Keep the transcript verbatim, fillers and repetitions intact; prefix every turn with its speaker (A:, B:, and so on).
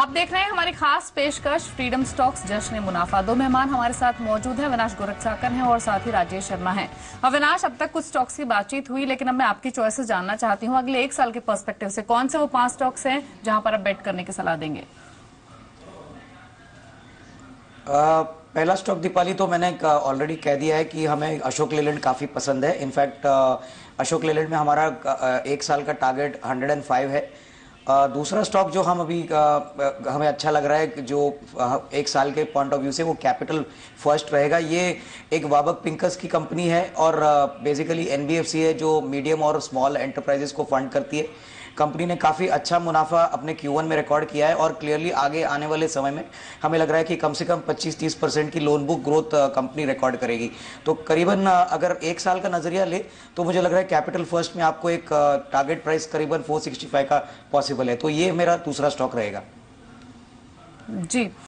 A: आप देख रहे हैं हमारी खास पेशकश फ्रीडम स्टॉक्स जश्न मुनाफा। दो मेहमान हमारे साथ मौजूद हैं, अविनाश गोरखचाकन हैं और साथ ही राजेश शर्मा हैं। अविनाश, अब तक कुछ स्टॉक्स की बातचीत हुई, लेकिन अब मैं आपकी चॉइसेस जानना चाहती हूँ अगले एक साल के पर्सपेक्टिव से कौन से वो पांच स्टॉक्स हैं जहां पर आप बेट करने की सलाह देंगे?
B: आ, पहला स्टॉक दीपाली तो मैंने ऑलरेडी कह दिया है कि हमें अशोक लेलैंड काफ़ी पसंद है। इनफैक्ट अशोक लेलैंड में हमारा एक साल का टारगेट एक सौ पाँच है। आ, दूसरा स्टॉक जो हम अभी आ, हमें अच्छा लग रहा है जो एक साल के पॉइंट ऑफ व्यू से वो कैपिटल फर्स्ट रहेगा। ये एक वाबक पिंकस की कंपनी है और बेसिकली एनबीएफसी है जो मीडियम और स्मॉल एंटरप्राइजेस को फंड करती है। कंपनी ने काफ़ी अच्छा मुनाफा अपने क्यू वन में रिकॉर्ड किया है और क्लियरली आगे आने वाले समय में हमें लग रहा है कि कम से कम पच्चीस तीस परसेंट की loan book growth company record करेगी। तो करीबन अगर एक साल का नजरिया ले तो मुझे लग रहा है कैपिटल फर्स्ट में आपको एक टारगेट प्राइस करीबन चार सौ पैंसठ का पॉसिबल है। तो ये मेरा दूसरा स्टॉक रहेगा।
A: जी।